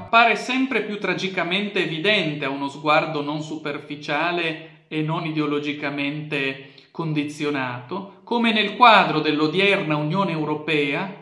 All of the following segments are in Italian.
appare sempre più tragicamente evidente a uno sguardo non superficiale e non ideologicamente condizionato, come nel quadro dell'odierna Unione Europea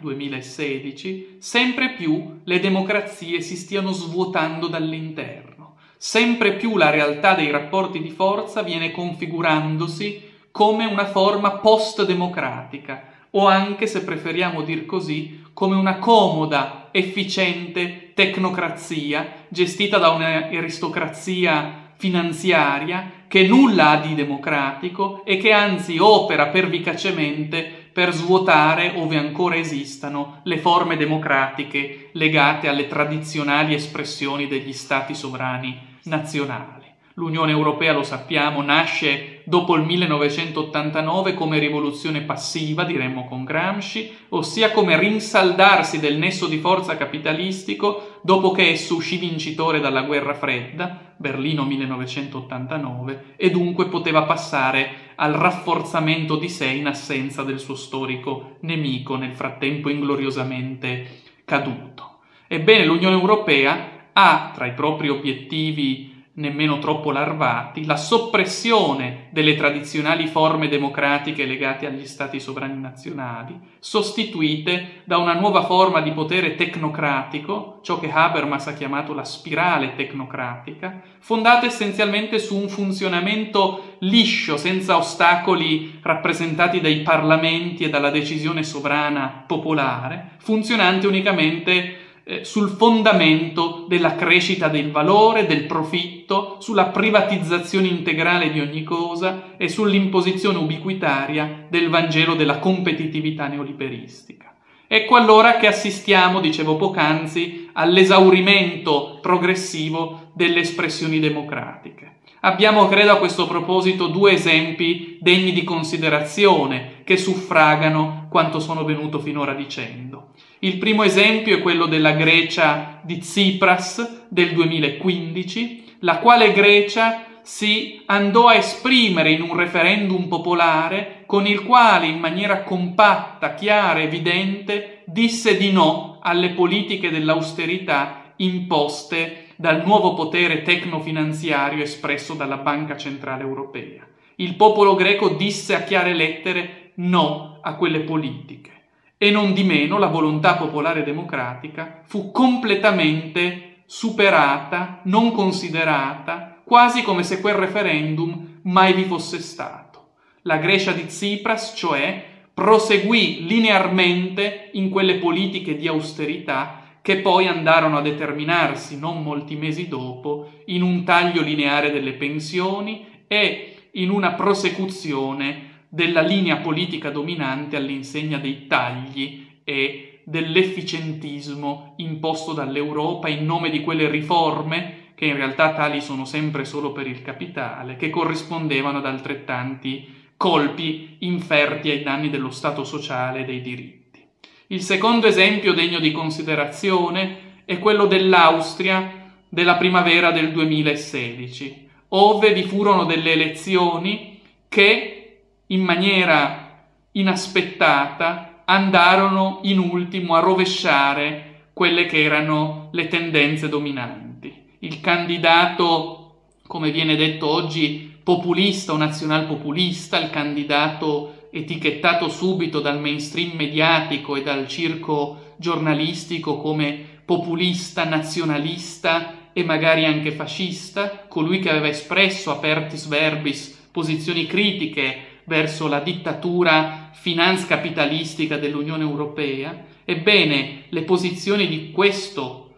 2016 sempre più le democrazie si stiano svuotando dall'interno, sempre più la realtà dei rapporti di forza viene configurandosi come una forma post-democratica, o anche, se preferiamo dir così, come una comoda, efficiente tecnocrazia gestita da un'aristocrazia finanziaria che nulla ha di democratico e che anzi opera pervicacemente per svuotare, ove ancora esistano, le forme democratiche legate alle tradizionali espressioni degli stati sovrani nazionali. L'Unione Europea, lo sappiamo, nasce dopo il 1989 come rivoluzione passiva, diremmo con Gramsci, ossia come rinsaldarsi del nesso di forza capitalistico dopo che esso uscì vincitore dalla guerra fredda, Berlino 1989, e dunque poteva passare al rafforzamento di sé in assenza del suo storico nemico, nel frattempo ingloriosamente caduto. Ebbene, l'Unione Europea ha tra i propri obiettivi nemmeno troppo larvati la soppressione delle tradizionali forme democratiche legate agli stati sovrani nazionali, sostituite da una nuova forma di potere tecnocratico, ciò che Habermas ha chiamato la spirale tecnocratica, fondata essenzialmente su un funzionamento liscio, senza ostacoli rappresentati dai parlamenti e dalla decisione sovrana popolare, funzionante unicamente sul fondamento della crescita del valore, del profitto, sulla privatizzazione integrale di ogni cosa e sull'imposizione ubiquitaria del Vangelo della competitività neoliberistica. Ecco allora che assistiamo, dicevo poc'anzi, all'esaurimento progressivo delle espressioni democratiche. Abbiamo, credo, a questo proposito due esempi degni di considerazione che suffragano quanto sono venuto finora dicendo. Il primo esempio è quello della Grecia di Tsipras del 2015, la quale Grecia si andò a esprimere in un referendum popolare con il quale in maniera compatta, chiara, evidente disse di no alle politiche dell'austerità imposte dal nuovo potere tecnofinanziario espresso dalla Banca Centrale Europea. Il popolo greco disse a chiare lettere no a quelle politiche. E non di meno la volontà popolare democratica fu completamente superata, non considerata, quasi come se quel referendum mai vi fosse stato. La Grecia di Tsipras, cioè, proseguì linearmente in quelle politiche di austerità che poi andarono a determinarsi, non molti mesi dopo, in un taglio lineare delle pensioni e in una prosecuzione della linea politica dominante all'insegna dei tagli e dell'efficientismo imposto dall'Europa in nome di quelle riforme, che in realtà tali sono sempre solo per il capitale, che corrispondevano ad altrettanti colpi inferti ai danni dello Stato sociale e dei diritti. Il secondo esempio degno di considerazione è quello dell'Austria della primavera del 2016, ove vi furono delle elezioni che in maniera inaspettata andarono in ultimo a rovesciare quelle che erano le tendenze dominanti. Il candidato, come viene detto oggi, populista o nazionalpopulista, il candidato etichettato subito dal mainstream mediatico e dal circo giornalistico come populista, nazionalista e magari anche fascista, colui che aveva espresso apertis verbis posizioni critiche verso la dittatura finanzcapitalistica dell'Unione Europea. Ebbene, le posizioni di questo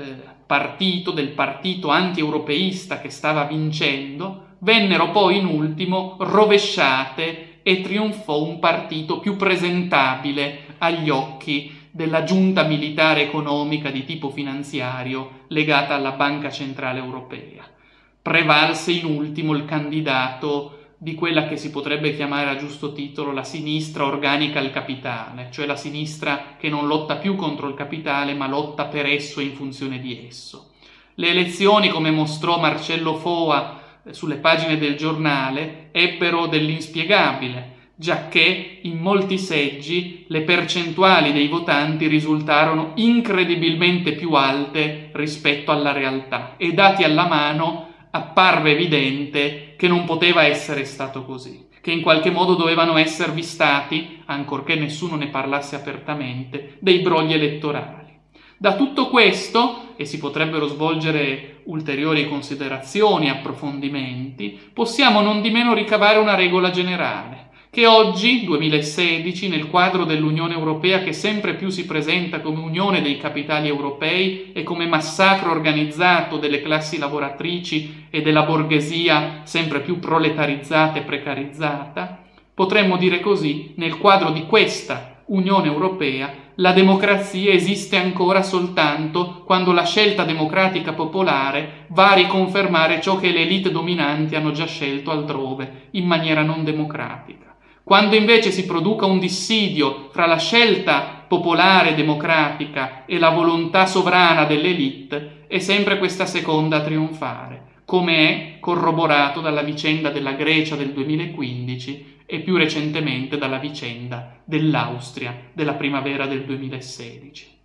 partito, del partito anti-europeista che stava vincendo, vennero poi in ultimo rovesciate e trionfò un partito più presentabile agli occhi della giunta militare economica di tipo finanziario legata alla Banca Centrale Europea. Prevalse in ultimo il candidato di quella che si potrebbe chiamare a giusto titolo la sinistra organica al capitale, cioè la sinistra che non lotta più contro il capitale ma lotta per esso e in funzione di esso. Le elezioni, come mostrò Marcello Foa sulle pagine del giornale, ebbero dell'inspiegabile. giacché in molti seggi le percentuali dei votanti risultarono incredibilmente più alte rispetto alla realtà e, dati alla mano, apparve evidente che non poteva essere stato così, che in qualche modo dovevano esservi stati, ancorché nessuno ne parlasse apertamente, dei brogli elettorali. Da tutto questo, e si potrebbero svolgere ulteriori considerazioni e approfondimenti, possiamo non di meno ricavare una regola generale, che oggi, 2016, nel quadro dell'Unione Europea che sempre più si presenta come unione dei capitali europei e come massacro organizzato delle classi lavoratrici e della borghesia sempre più proletarizzata e precarizzata, potremmo dire così, nel quadro di questa Unione Europea, la democrazia esiste ancora soltanto quando la scelta democratica popolare va a riconfermare ciò che le elite dominanti hanno già scelto altrove, in maniera non democratica. Quando invece si produca un dissidio fra la scelta popolare democratica e la volontà sovrana dell'elite, è sempre questa seconda a trionfare, come è corroborato dalla vicenda della Grecia del 2015 e più recentemente dalla vicenda dell'Austria della primavera del 2016.